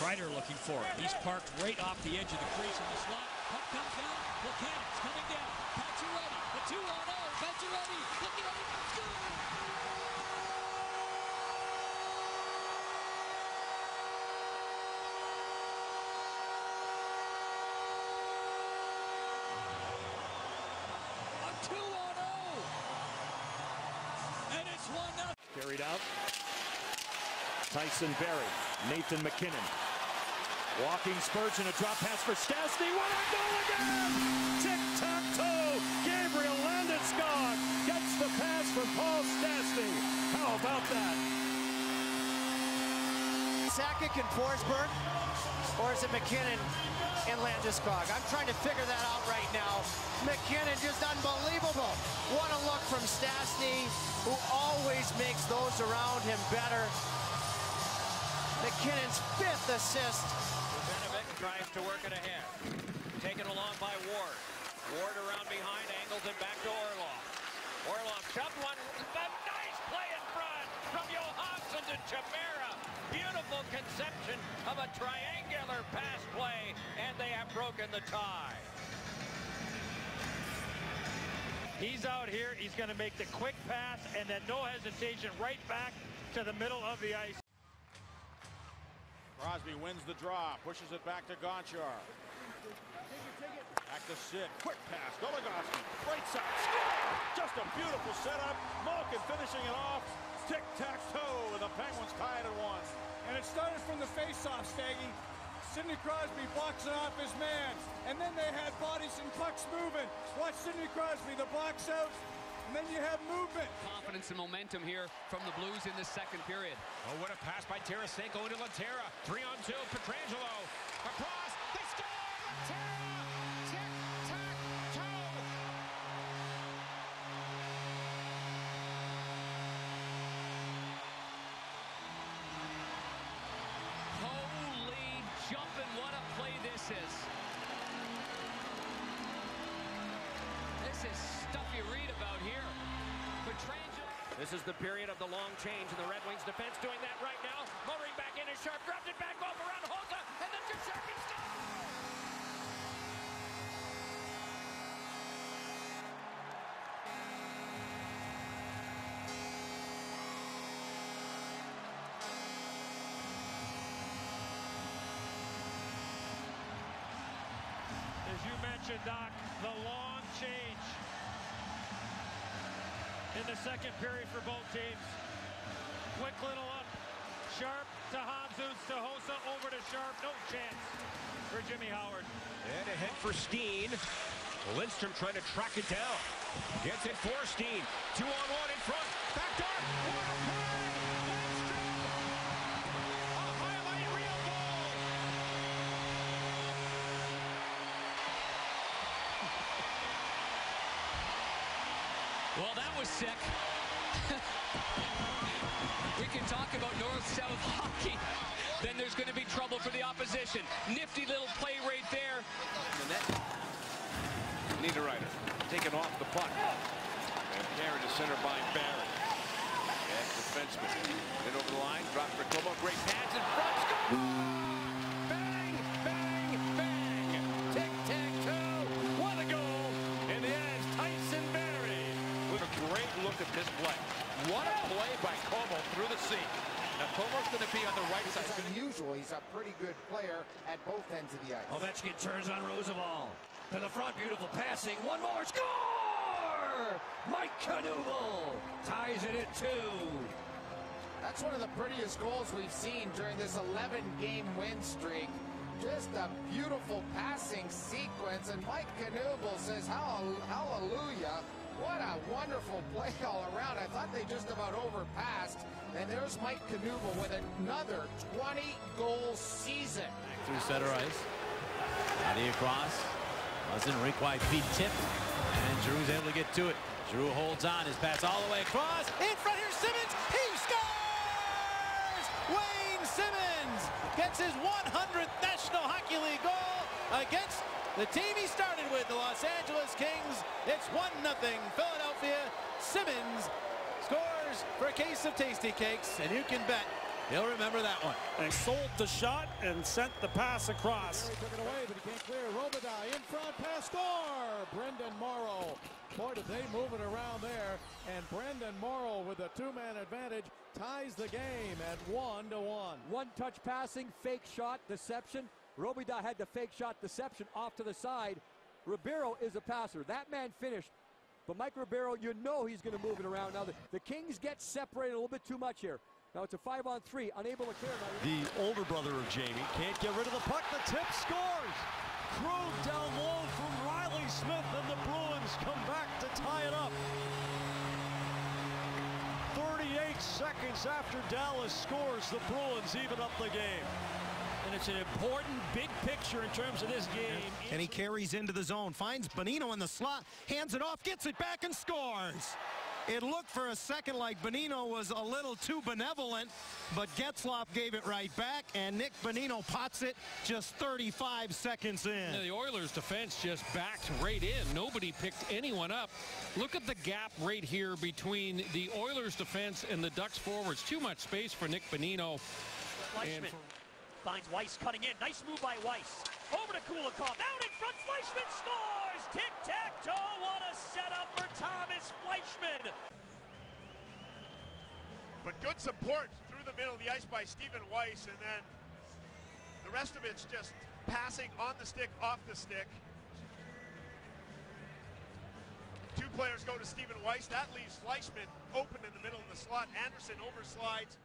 Kreider looking for it. He's parked right off the edge of the crease in the slot. Puck comes down. Buchanan's coming down. Pacioretty. The 2-on-0. Pacioretty. Looking at it. Score! A 2-on-0. And it's 1-0. Carried out. Tyson Barrie, Nathan MacKinnon. Walking Spurgeon, a drop pass for Stastny. What a goal again! Tic-tac-toe! Gabriel Landeskog gets the pass from Paul Stastny. How about that? Sakic and Forsberg, or is it MacKinnon and Landeskog? I'm trying to figure that out right now. MacKinnon, just unbelievable. What a look from Stastny, who always makes those around him better. MacKinnon's 5th assist. Benovic tries to work it ahead. Taken along by Ward. Ward around behind, angles it back to Orlov. Orlov shoved one. A nice play in front from Johansson to Chimera. Beautiful conception of a triangular pass play, and they have broken the tie. He's out here. He's going to make the quick pass and then no hesitation right back to the middle of the ice. Crosby wins the draw, pushes it back to Gonchar. Back to Sid, quick pass, Goligoski, right side, score! Just a beautiful setup, Malkin finishing it off, tic-tac-toe, and the Penguins tie it at 1. And it started from the face-off, Staggy. Sidney Crosby boxing off his man, and then they had bodies and pucks moving. Watch Sidney Crosby, the box out, and then you have movement. Confidence and momentum here from the Blues in the second period. Oh, what a pass by Tarasenko into Laterra. 3-on-2, Pietrangelo. Across, they score! Laterra! Tic-tac-toe! Holy jumping, what a play this is. This is stuff you read about here. Pietrangelo. This is the period of the long change, and the Red Wings defense doing that right now. Motoring back in, is Sharp, dropped it back off around Hossa, and then to Sharp and scores! As you mentioned, Doc, the long change in the second period for both teams. Quick little up. Sharp to Hamzuts to Hossa, over to Sharp. No chance for Jimmy Howard. And ahead for Steen. Lindstrom trying to track it down. Gets it for Steen. 2-on-1 in front. Backdoor. What a play! Lindstrom! A highlight reel goal! Well, that was sick. We can talk about north-south hockey. Then there's going to be trouble for the opposition. Nifty little play right there. The net. Niederreiter taken off the puck. And carried to center by Barrie. And defenseman. Then over the line, drop for Kobo. Great pass in front. Score! Bang! Bang! Bang! Tic-tac-toe! What a goal! And the Avs, Tyson Barrie. With a great look at this play. What a play by Como through the seam. Now Como's going to be on the right side. It's unusual. He's a pretty good player at both ends of the ice. Ovechkin turns on Roosevelt. To the front, beautiful passing. One more, score! Mike Knuble ties it at 2. That's one of the prettiest goals we've seen during this 11-game win streak. Just a beautiful passing sequence, and Mike Knuble says, hallelujah. What a wonderful play all around. I thought they just about overpassed. And there's Mike Knuble with another 20-goal season. Through center ice. Body across. Wasn't required feet tipped. And Drew's able to get to it. Drew holds on. His pass all the way across. In front, here's Simmons. He scores! Wayne Simmons gets his 100th National Hockey League goal against the team he started with, the Los Angeles Kings. It's 1-0 Philadelphia. Simmons scores for a case of Tasty Cakes, and you can bet He'll remember that one. And sold the shot and sent the pass across. He took it away, but he can't clear. Robidas in front, pass, score! Brendan Morrow. Boy, did they move it around there. And Brendan Morrow with a two-man advantage ties the game at 1-1. One-touch passing, fake shot, deception. Robidas had the fake shot, deception off to the side. Ribeiro is a passer. That man finished. But Mike Ribeiro, you know he's going to move it around. Now, the Kings get separated a little bit too much here. Now it's a 5-on-3, unable to clear. The older brother of Jamie can't get rid of the puck. The tip scores. Krug down low from Riley Smith, and the Bruins come back to tie it up. 38 seconds after Dallas scores, the Bruins even up the game. And it's an important big picture in terms of this game. And he carries into the zone, finds Bonino in the slot, hands it off, gets it back, and scores. It looked for a second like Bonino was a little too benevolent, but Getzlaf gave it right back, and Nick Bonino pots it just 35 seconds in. The Oilers defense just backed right in. Nobody picked anyone up. Look at the gap right here between the Oilers defense and the Ducks forwards. Too much space for Nick Bonino. Fleischmann finds Weiss cutting in. Nice move by Weiss. Over to Kulikov. Out in front. Fleischmann scores. Tic-tac-toe. What a setup for Thomas Fleischmann. But good support through the middle of the ice by Stephen Weiss, and then the rest of it's just passing on the stick, off the stick. Two players go to Stephen Weiss. That leaves Fleischmann open in the middle of the slot. Anderson overslides.